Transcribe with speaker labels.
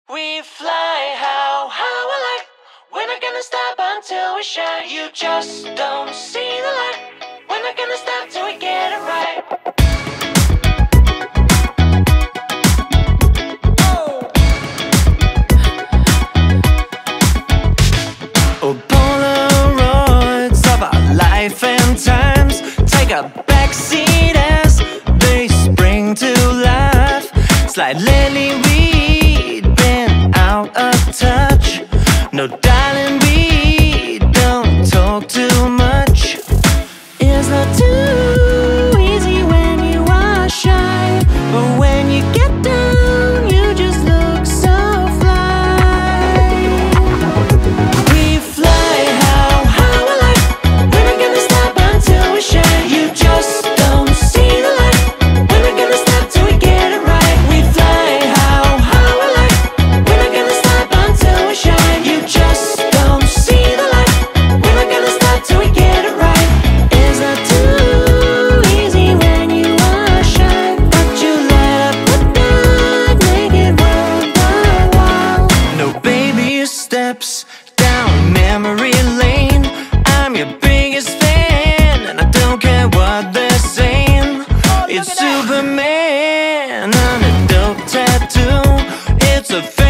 Speaker 1: We fly how I like. We're not gonna stop until we shine. You just don't see the light. We're not gonna stop till we get it right.
Speaker 2: Oh, Polaroids of our life and times take a backseat as they spring to life. Slide lately we'd been out of touch. No, darling, we don't talk too much. It's not too easy when you are shy, but when you get down, you just look so fly. We fly how I like. We're not gonna stop until we shine. You just don't see the light. We're not gonna stop till we get it right. We fly how I like. We're not gonna stop until we shine. You just don't see the light. We're not gonna stop till we get it right. Is that too easy when you are shy? But you light up the night, make it worthwhile. No baby steps down memory lane. I'm your biggest fan, and I don't care what they're saying. It's Superman on a dope tattoo. It's a